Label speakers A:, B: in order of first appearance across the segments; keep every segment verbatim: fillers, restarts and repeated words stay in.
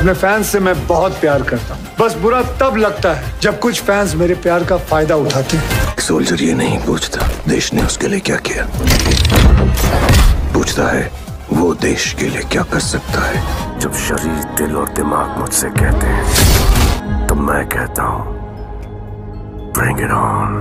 A: अपने फैंस से मैं बहुत प्यार करता हूँ, बस बुरा तब लगता है जब कुछ फैंस मेरे प्यार का फायदा उठाते हैं।
B: सोल्जर ये नहीं पूछता देश ने उसके लिए क्या किया, पूछता है वो देश के लिए क्या कर सकता है। जब शरीर, दिल और दिमाग मुझसे कहते हैं तो मैं कहता हूँ Bring it on.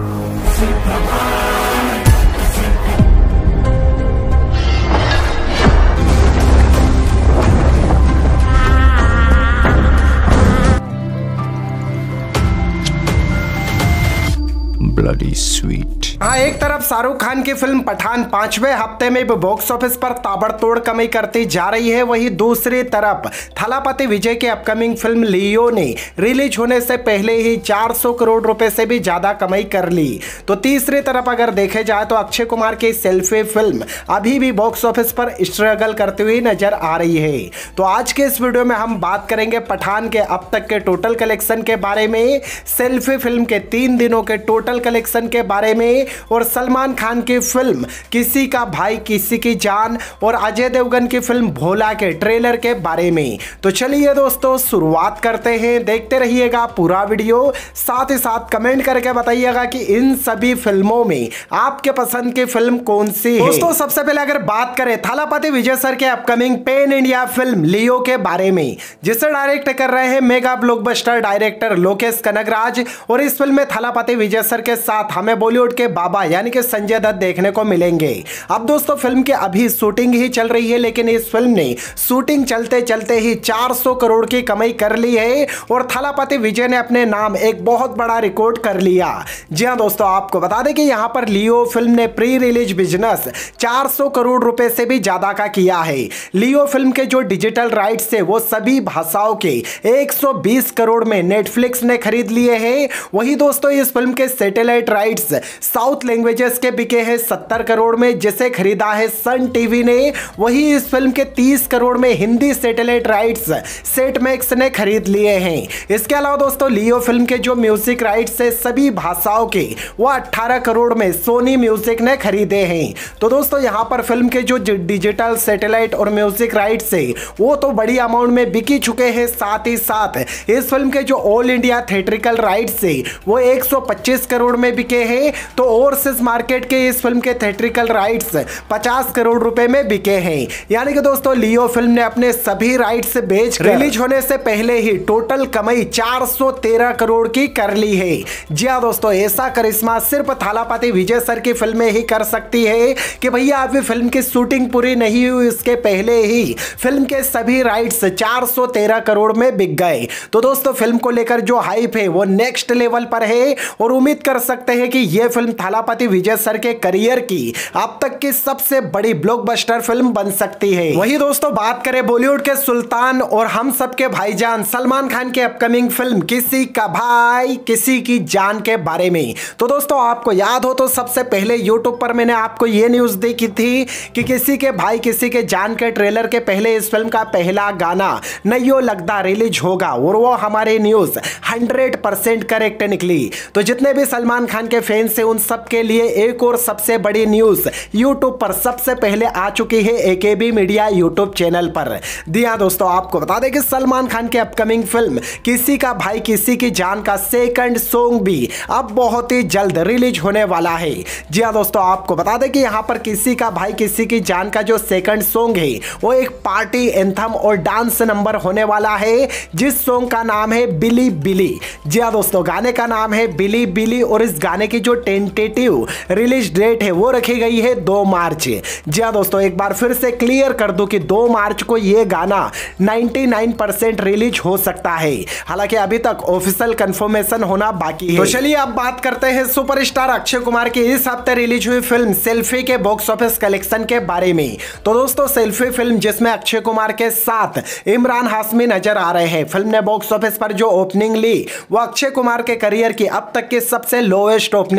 C: Bloody sweet.
D: हाँ, एक तरफ शाहरुख खान की फिल्म पठान पांचवें हफ्ते में भी बॉक्स ऑफिस पर ताबड़तोड़ कमाई करती जा रही है, वहीं दूसरी तरफ थलापति विजय की अपकमिंग फिल्म लियो ने रिलीज होने से पहले ही चार सौ करोड़ रुपए से भी ज्यादा कमाई कर ली। तो तीसरी तरफ अगर देखे जाए तो अक्षय कुमार की सेल्फी फिल्म अभी भी बॉक्स ऑफिस पर स्ट्रगल करती हुई नजर आ रही है। तो आज के इस वीडियो में हम बात करेंगे पठान के अब तक के टोटल कलेक्शन के बारे में, सेल्फी फिल्म के तीन दिनों के टोटल कलेक्शन के बारे में, और सलमान खान की फिल्म किसी का भाई किसी की जान और अजय देवगन की फिल्म भोला के ट्रेलर के बारे में। तो चलिए दोस्तों शुरुआत करते हैं, देखते रहिएगा पूरा वीडियो, साथ ही साथ कमेंट करके बताइएगा कि इन सभी फिल्मों में आपके पसंद की फिल्म कौन सी है। दोस्तों सबसे पहले अगर बात करें थलापति विजय सर के upcoming pan India film Leo के बारे में, जिसे डायरेक्ट कर रहे हैं mega blockbuster director Lokesh Kanagaraj, और इस फिल्म में थलापति विजय सर के साथ हमें बॉलीवुड के बाबा यानी कि संजय दत्त देखने को मिलेंगे। अब दोस्तों फिल्म की अभी शूटिंग ही चल रही है, लेकिन इस फिल्म ने शूटिंग चलते चलते ही चार सौ करोड़ की कमाई कर ली है और थलापति विजय ने अपने नाम एक बहुत बड़ा रिकॉर्ड कर लिया। जी हां दोस्तों, आपको बता दें कि यहां पर लियो फिल्म ने प्री रिलीज बिजनेस चार सौ करोड़ रुपए से भी ज्यादा का किया है। लियो फिल्म के जो डिजिटल राइट्स है वो सभी भाषाओं के एक सौ बीस करोड़ में नेटफ्लिक्स ने खरीद लिए हैं। वही दोस्तों इस फिल्म के सैटेलाइट राइट्स साउथ लैंग्वेजेस के बिके हैं सत्तर करोड़ में, जिसे खरीदा है सन टीवी ने। वही इस फिल्म के तीस करोड़ में Hindi satellite rights Set Max ने खरीद लिए हैं। इसके अलावा दोस्तों लियो फिल्म के जो म्यूजिक राइट्स है सभी भाषाओं के वो अठारह करोड़ में सोनी म्यूजिक ने खरीदे हैं। तो दोस्तों यहां पर फिल्म के जो डिजिटल सैटेलाइट और म्यूजिक राइट्स है वो तो बड़ी अमाउंट में बिकी चुके हैं। साथ ही साथ इस फिल्म के जो ऑल इंडिया थिएट्रिकल राइट्स है वो एक सौ पच्चीस करोड़ में बिके हैं। तो ओवरसीज मार्केट के इस फिल्म के थिएट्रिकल राइट्स पचास करोड़ रुपए में बिके हैं। यानी कि दोस्तों लियो फिल्म ने अपने सभी राइट्स बेच रिलीज होने से पहले ही टोटल कमाई चार सौ तेरह करोड़ की कर ली है। जी हां दोस्तों, ऐसा करिश्मा सिर्फ थलापति विजय सर की फिल्में ही कर सकती है कि भैया अभी फिल्म की शूटिंग पूरी नहीं हुई, इसके पहले ही फिल्म के सभी राइट्स चार सौ तेरह करोड़ में बिक गए। तो दोस्तों फिल्म को लेकर जो हाइप है वो नेक्स्ट लेवल पर है और उम्मीद कर सकते हैं कि यह फिल्म थलापति विजय सर के करियर की अब तक की सबसे बड़ी ब्लॉकबस्टर फिल्म बन सकती है। वही दोस्तों बात करें बॉलीवुड के सुल्तान और हम सबके भाईजान सलमान खान के अपकमिंग फिल्म किसी का भाई किसी की जान के बारे में, तो दोस्तों आपको याद हो तो सबसे पहले यूट्यूब पर मैंने आपको यह न्यूज देखी थी कि किसी के भाई किसी के जान के ट्रेलर के पहले इस फिल्म का पहला गाना नयो लगदा रिलीज होगा और वो हमारी न्यूज हंड्रेड परसेंट करेक्ट निकली। तो जितने भी सलमान खान के फैंस हैं उन सबके लिए एक और सबसे बड़ी न्यूज यूट्यूब पर सबसे पहले आ चुकी है एकेबी मीडिया यूट्यूब चैनल पर। दिया दोस्तों आपको बता दें कि सलमान खान के अपकमिंग फिल्म किसी का भाई किसी की जान का सेकंड सॉन्ग भी अब बहुत ही जल्द रिलीज होने वाला है। जी हां दोस्तों, आपको बता दें कि यहां पर किसी का भाई किसी की जान का जो सेकंड सॉन्ग है वो एक पार्टी एंथम और डांस नंबर होने वाला है, जिस सॉन्ग का नाम है बिली बिली। जी हां दोस्तों, गाने का नाम है बिली बिली और इस गाने की जो टेंटेटिव रिलीज डेट है वो रखी गई है दो मार्च। जी हां दोस्तों, एक बार फिर से क्लियर कर दूं कि दो मार्च को यह गाना निन्यानवे परसेंट रिलीज हो सकता है, हालांकि अभी तक ऑफिशियल कंफर्मेशन होना बाकी है। तो चलिए अब बात करते हैं सुपरस्टार अक्षय कुमार की इस हफ्ते रिलीज हुई फिल्म सेल्फी के बॉक्स ऑफिस कलेक्शन के बारे में। तो दोस्तों सेल्फी फिल्म जिसमें अक्षय कुमार के साथ इमरान हाशमी नजर आ रहे हैं, फिल्म ने बॉक्स ऑफिस पर जो ओपनिंग ली वो अक्षय कुमार के करियर की अब तक की सबसे लोएस्ट ओपनिंग थी।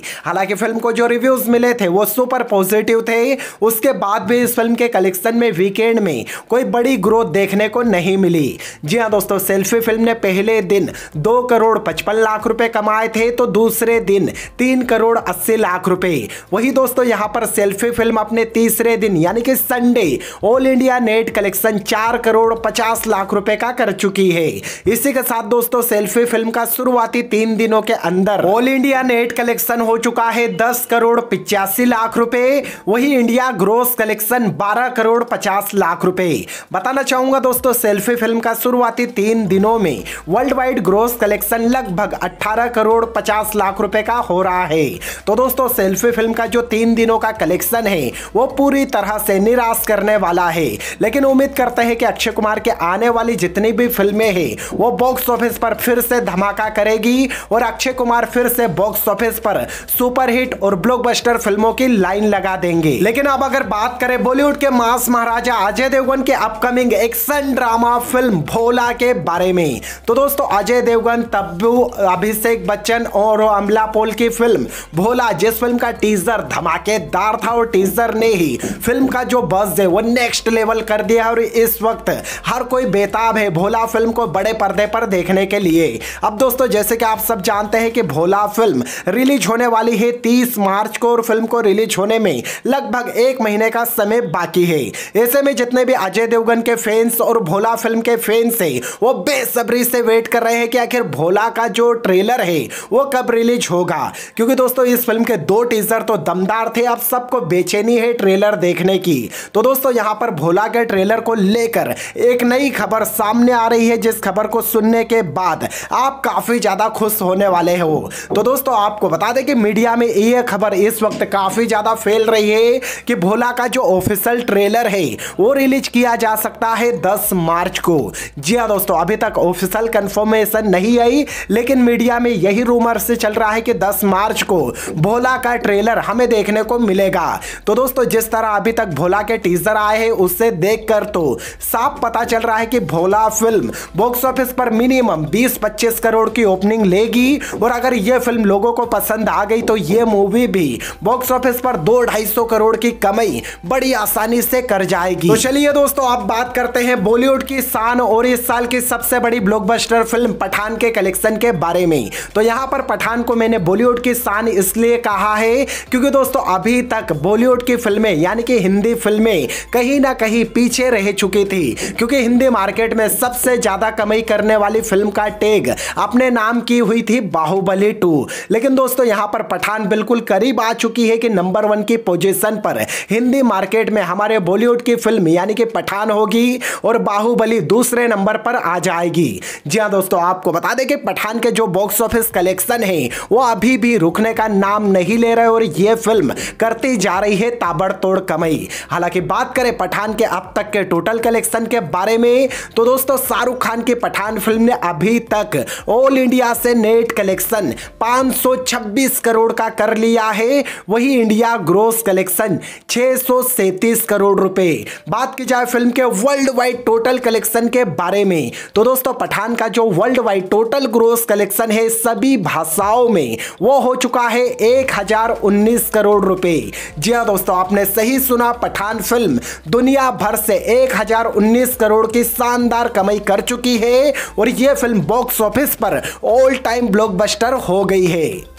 D: हालांकि फिल्म को जो रिव्यूज मिले थे वो सुपर पॉजिटिव थे, उसके बाद भी इस फिल्म के कलेक्शन में वीकेंड में कोई बड़ी ग्रोथ देखने को नहीं मिली। जी हां दोस्तों, सेल्फी फिल्म ने पहले दिन दो करोड़ पचपन लाख रुपए कमाए थे तो दूसरे दिन तीन करोड़ अस्सी लाख रुपए। वही दोस्तों यहां पर सेल्फी फिल्म अपने तीसरे दिन यानी कि Sunday all India net collection चार करोड़ पचास लाख रुपए का कर चुकी है। इसी के साथ दोस्तों सेल्फी फिल्म का शुरुआती तीन दिनों के अंदर ऑल इंडिया नेट कलेक्शन हो चुका है दस करोड़ पिचासी लाख रुपए। वही इंडिया ग्रोस कलेक्शन बारह करोड़ पचास लाख रुपए। बताना चाहूंगा दोस्तों सेल्फी फिल्म का शुरुआती तीन दिनों में वर्ल्ड वाइड ग्रोस कलेक्शन लगभग अठारह करोड़ पचास लाख रुपए का हो रहा है। तो दोस्तों सेल्फी फिल्म का जो तीन दिनों का कलेक्शन है वो पूरी तरह से निराश करने वाला है, लेकिन उम्मीद करते हैं कि अक्षय कुमार के आने वाली जितनी भी फिल्में हैं वो बॉक्स ऑफिस पर फिर से धमाका करेगी और अक्षय कुमार फिर से बॉक्स ऑफिस पर सुपरहिट और ब्लॉकबस्टर फिल्मों की लाइन लगा देंगे। लेकिन अब अगर बात करें बॉलीवुड के मास महाराजा अजय देवगन के upcoming action drama film Bhola के बारे में, तो दोस्तों अजय देवगन, तब्बू, अभिषेक बच्चन और अमला पॉल की फिल्म भोला, जिस फिल्म का टीजर धमाकेदार था और टीजर ने ही फिल्म का जो बज़ है वो नेक्स्ट लेवल कर दिया और इस वक्त हर कोई बेताब है भोला फिल्म को बड़े पर्दे पर देखने के लिए। अब दोस्तों जैसे कि आप सब जानते हैं कि भोला फिल्म रिलीज होने वाली है तीस मार्च को और फिल्म को रिलीज होने में लगभग एक महीने का समय बाकी है। ऐसे में जितने भी अजय देवगन के फैंस और भोला फिल्म के फैंस है वो बेसब्री से वेट कर रहे हैं कि आखिर भोला का जो ट्रेलर है वो कब रिलीज होगा, क्योंकि दोस्तों इस फिल्म के दो टीजर तो दमदार थे। अब सबको बेचैनी है ट्रेलर देखने की। तो दोस्तों यहां पर भोला के ट्रेलर को लेकर एक नई खबर सामने आ रही है, जिस खबर को सुनने के बाद आप काफी ज्यादा खुश होने वाले हो। तो दोस्तों आपको बता दें कि मीडिया में यह खबर इस वक्त काफी ज्यादा फैल रही है कि भोला का जो ऑफिशियल ट्रेलर है वो रिलीज किया जा सकता है दस मार्च को। जी हां दोस्तों, अभी तक ऑफिशियल कंफर्मेशन नहीं आई, लेकिन मीडिया में यही रूमर से चल रहा है कि दस मार्च को भोला का ट्रेलर हमें देखने को मिलेगा। तो दोस्तों जिस तरह अभी तक भोला के टीजर आए हैं उससे देखकर तो साफ पता चल रहा है कि भोला फिल्म बॉक्स ऑफिस पर मिनिमम बीस पच्चीस करोड़ की ओपनिंग लेगी और अगर यह फिल्म लोगों को पसंद आ गई तो यह मूवी भी बॉक्स ऑफिस पर दो ढाई सौ करोड़ की कमाई बड़ी आसानी से कर जाएगी। तो चलिए दोस्तों अब बात करते हैं बॉलीवुड की शान और इस साल की सबसे बड़ी ब्लॉकबस्टर फिल्म पठान के कलेक्शन के बारे में। तो यहां पर पठान को मैंने बॉलीवुड की शान इसलिए कहा है क्योंकि दोस्तों अभी तक बॉलीवुड की फिल्में यानी कि हिंदी फिल्में कहीं ना कहीं पीछे रह चुकी थी, क्योंकि हिंदी मार्केट में सबसे ज्यादा कमाई करने वाली फिल्म का टैग अपने नाम की हुई थी बाहुबली टू। लेकिन दोस्तों यहां पर पठान बिल्कुल करीब आ चुकी है कि नंबर वन की पोजीशन पर हिंदी मार्केट में हमारे बॉलीवुड की फिल्म यानी कि पठान होगी और बाहुबली दूसरे नंबर पर आ जाएगी। जी हां दोस्तों, आपको बता दें कि पठान के जो बॉक्स ऑफिस कलेक्शन है वो अभी भी रुकने का नाम नहीं ले रहे और यह फिल्म करती जा रही है ताबड़तोड़ कमाई। हालांकि बात करें पठान के अब तक के टोटल कलेक्शन के बारे में तो दोस्तों शाहरुख खान की पठान फिल्म ने अभी तक ऑल इंडिया से नेट कलेक्शन पाँच सौ छब्बीस करोड़ का कर लिया है। वही इंडिया ग्रोस कलेक्शन छह सौ सैंतीस करोड़ रुपए। बात की जाए फिल्म के वर्ल्ड वाइड टोटल कलेक्शन के बारे में तो दोस्तों पठान का जो worldwide total gross collection है सभी भाषाओं में वो हो चुका है एक हजार उन्नीस करोड़ रुपए। जी हां दोस्तों, आपने सही सुना, पठान फिल्म दुनिया भर से एक हजार उन्नीस करोड़ की शानदार कमाई कर चुकी है और यह फिल्म बॉक्स ऑफिस पर ऑल टाइम ब्लॉकबस्टर हो गई है।